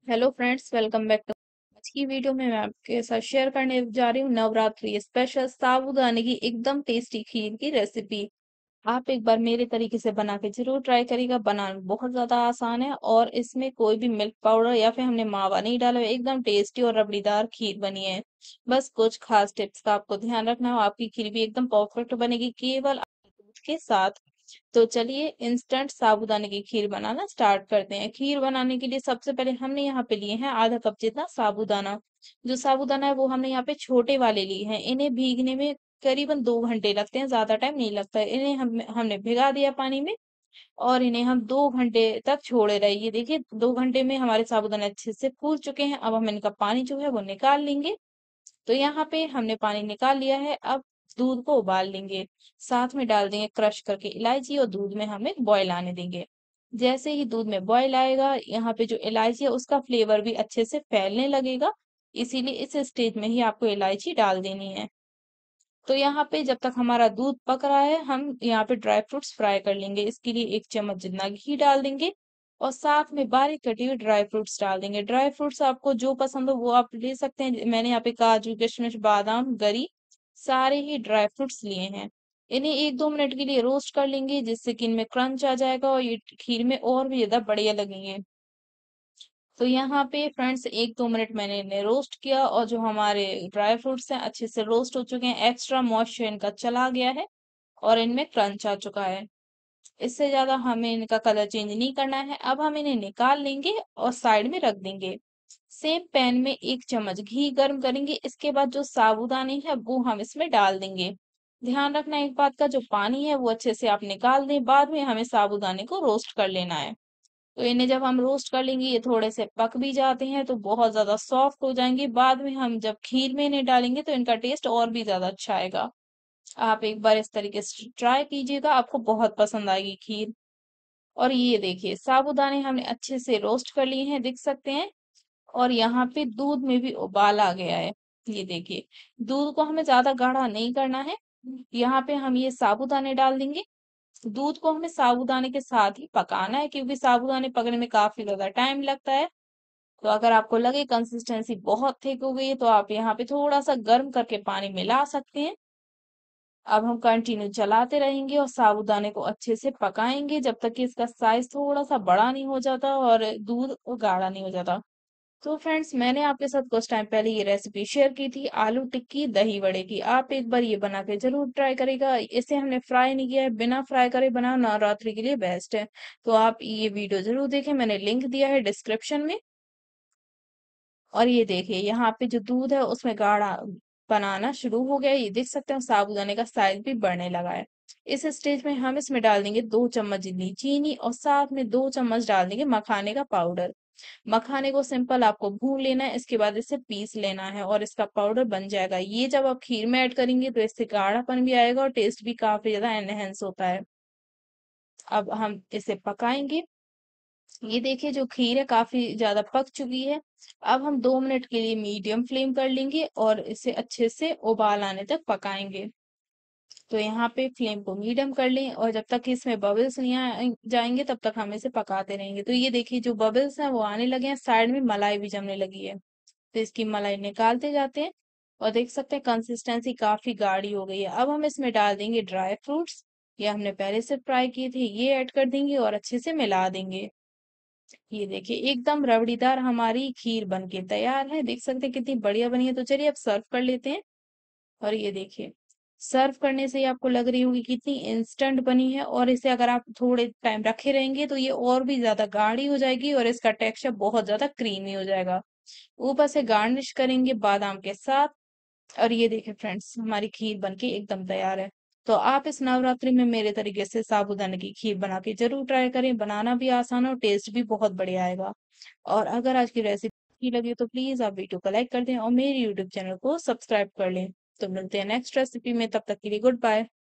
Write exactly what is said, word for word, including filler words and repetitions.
Hello friends, welcome back to आज की video में मैं आपके साथ शेयर करने जा रही हूँ नवरात्रि स्पेशल साबूदाने की एकदम टेस्टी खीर की रेसिपी। आप एक बार मेरे तरीके से बना के जरूर ट्राई करिएगा। बनाना बहुत ज्यादा आसान है और इसमें कोई भी मिल्क पाउडर या फिर हमने मावा नहीं डाला है। एकदम टेस्टी और रबड़ीदार खीर बनी है। बस कुछ खास टिप्स का आपको ध्यान रखना हो, आपकी खीर भी एकदम परफेक्ट बनेगी केवल दूध के साथ। तो चलिए इंस्टेंट साबूदाने की खीर बनाना स्टार्ट करते हैं। खीर बनाने के लिए सबसे पहले हमने यहाँ पे लिए हैं आधा कप जितना साबूदाना। जो साबूदाना है वो हमने यहाँ पे छोटे वाले लिए हैं। इन्हें भीगने में करीबन दो घंटे लगते हैं, ज्यादा टाइम नहीं लगता है। इन्हें हम हमने भिगा दिया पानी में और इन्हें हम दो घंटे तक छोड़े रहे। ये देखिए दो घंटे में हमारे साबूदाने अच्छे से फूल चुके हैं। अब हम इनका पानी जो है वो निकाल लेंगे। तो यहाँ पे हमने पानी निकाल लिया है। अब दूध को उबाल लेंगे, साथ में डाल देंगे क्रश करके इलायची और दूध में हमें बॉयल आने देंगे। जैसे ही दूध में बॉयल आएगा, यहाँ पे जो इलायची है उसका फ्लेवर भी अच्छे से फैलने लगेगा। इसीलिए इस स्टेज में ही आपको इलायची डाल देनी है। तो यहाँ पे जब तक हमारा दूध पक रहा है, हम यहाँ पे ड्राई फ्रूट्स फ्राई कर लेंगे। इसके लिए एक चम्मच जितना घी डाल देंगे और साथ में बारीक कटी हुई ड्राई फ्रूट्स डाल देंगे। ड्राई फ्रूट्स आपको जो पसंद हो वो आप ले सकते हैं। मैंने यहाँ पे काजू, किशमिश, बादाम, गरी सारे ही ड्राई फ्रूट्स लिए हैं। इन्हें एक दो मिनट के लिए रोस्ट कर लेंगे, जिससे कि इनमें क्रंच आ जाएगा और ये खीर में और भी ज्यादा बढ़िया लगेंगे। तो यहाँ पे फ्रेंड्स एक दो मिनट मैंने इन्हें रोस्ट किया और जो हमारे ड्राई फ्रूट्स हैं अच्छे से रोस्ट हो चुके हैं। एक्स्ट्रा मॉइस्चर इनका चला गया है और इनमें क्रंच आ चुका है। इससे ज्यादा हमें इनका कलर चेंज नहीं करना है। अब हम इन्हें निकाल लेंगे और साइड में रख देंगे। सेम पैन में एक चम्मच घी गर्म करेंगे। इसके बाद जो साबूदाने हैं वो हम इसमें डाल देंगे। ध्यान रखना एक बात का, जो पानी है वो अच्छे से आप निकाल दें। बाद में हमें साबूदाने को रोस्ट कर लेना है। तो इन्हें जब हम रोस्ट कर लेंगे, ये थोड़े से पक भी जाते हैं तो बहुत ज्यादा सॉफ्ट हो जाएंगे। बाद में हम जब खीर में इन्हें डालेंगे तो इनका टेस्ट और भी ज्यादा अच्छा आएगा। आप एक बार इस तरीके से ट्राई कीजिएगा, आपको बहुत पसंद आएगी खीर। और ये देखिए साबूदाने हमने अच्छे से रोस्ट कर लिए हैं, दिख सकते हैं। और यहाँ पे दूध में भी उबाल आ गया है। ये देखिए दूध को हमें ज्यादा गाढ़ा नहीं करना है। यहाँ पे हम ये साबूदाने डाल देंगे। दूध को हमें साबूदाने के साथ ही पकाना है, क्योंकि साबूदाने पकने में काफी ज्यादा टाइम लगता है। तो अगर आपको लगे कंसिस्टेंसी बहुत थिक हो गई है तो आप यहाँ पे थोड़ा सा गर्म करके पानी मिला सकते हैं। अब हम कंटिन्यू चलाते रहेंगे और साबूदाने को अच्छे से पकाएंगे जब तक कि इसका साइज थोड़ा सा बड़ा नहीं हो जाता और दूध गाढ़ा नहीं हो जाता। तो फ्रेंड्स, मैंने आपके साथ कुछ टाइम पहले ये रेसिपी शेयर की थी आलू टिक्की दही वड़े की। आप एक बार ये बना के जरूर ट्राई करेगा। इसे हमने फ्राई नहीं किया है, बिना फ्राई करे बना नवरात्रि के लिए बेस्ट है। तो आप ये वीडियो जरूर देखें, मैंने लिंक दिया है डिस्क्रिप्शन में। और ये देखिए यहाँ पे जो दूध है उसमें गाढ़ा बनाना शुरू हो गया है। ये देख सकते हैं साबूदाने का साइज भी बढ़ने लगा है। इस स्टेज में हम इसमें डाल देंगे दो चम्मच जितनी चीनी और साथ में दो चम्मच डाल देंगे मखाने का पाउडर। मखाने को सिंपल आपको भून लेना है, इसके बाद इसे पीस लेना है और इसका पाउडर बन जाएगा। ये जब आप खीर में ऐड करेंगे तो इससे गाढ़ापन भी आएगा और टेस्ट भी काफी ज्यादा एनहेंस होता है। अब हम इसे पकाएंगे। ये देखिए जो खीर है काफी ज्यादा पक चुकी है। अब हम दो मिनट के लिए मीडियम फ्लेम कर लेंगे और इसे अच्छे से उबाल आने तक पकाएंगे। तो यहाँ पे फ्लेम को मीडियम कर लें और जब तक इसमें बबल्स नहीं आ जाएंगे तब तक हम इसे पकाते रहेंगे। तो ये देखिए जो बबल्स हैं वो आने लगे हैं, साइड में मलाई भी जमने लगी है। तो इसकी मलाई निकालते जाते हैं और देख सकते हैं कंसिस्टेंसी काफी गाढ़ी हो गई है। अब हम इसमें डाल देंगे ड्राई फ्रूट्स। ये हमने पहले से फ्राई किए थे, ये ऐड कर देंगे और अच्छे से मिला देंगे। ये देखिए एकदम रबड़ीदार हमारी खीर बनके तैयार है। देख सकते हैं कितनी बढ़िया बनी है। तो चलिए अब सर्व कर लेते हैं। और ये देखिए सर्व करने से ही आपको लग रही होगी कितनी इंस्टेंट बनी है। और इसे अगर आप थोड़े टाइम रखे रहेंगे तो ये और भी ज्यादा गाढ़ी हो जाएगी और इसका टेक्सचर बहुत ज्यादा क्रीमी हो जाएगा। ऊपर से गार्निश करेंगे बादाम के साथ। और ये देखिए फ्रेंड्स हमारी खीर बनके एकदम तैयार है। तो आप इस नवरात्रि में मेरे तरीके से साबूदाने की खीर बना के जरूर ट्राई करें। बनाना भी आसान है और टेस्ट भी बहुत बढ़िया आएगा। और अगर आज की रेसिपी अच्छी लगी तो प्लीज आप वीडियो को लाइक कर दें और मेरे यूट्यूब चैनल को सब्सक्राइब कर लें। तो मिलते हैं नेक्स्ट रेसिपी में, तब तक के लिए गुड बाय।